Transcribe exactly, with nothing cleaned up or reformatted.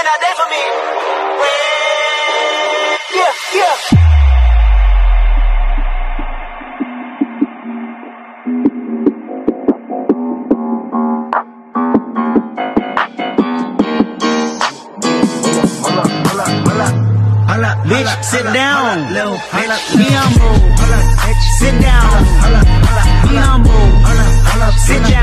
out there for me. Yeah, yeah. Bitch, sit down. Be humble. Sit down. Be humble. Sit down.